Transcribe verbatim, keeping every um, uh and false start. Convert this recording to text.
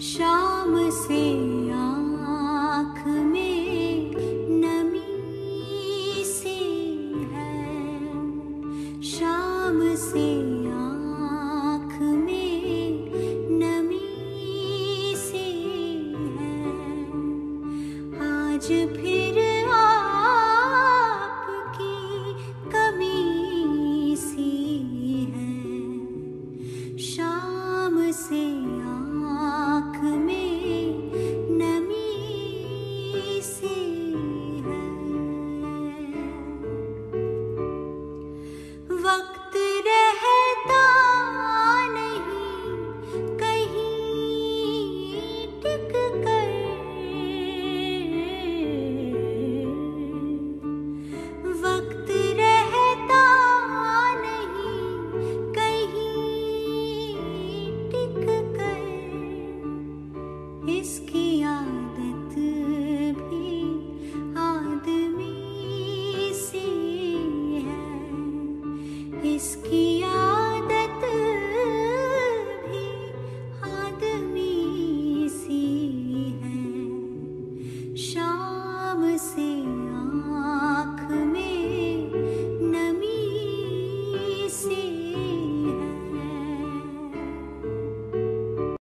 शाम से आँख में नमी सी है, शाम से आँख में नमी सी है। आज फिर आपकी कमी सी है, शाम से आँख में नमी सी है। वक्त रहता नहीं कहीं टिक कर, वक्त रहता नहीं कहीं टिक कर। इसकी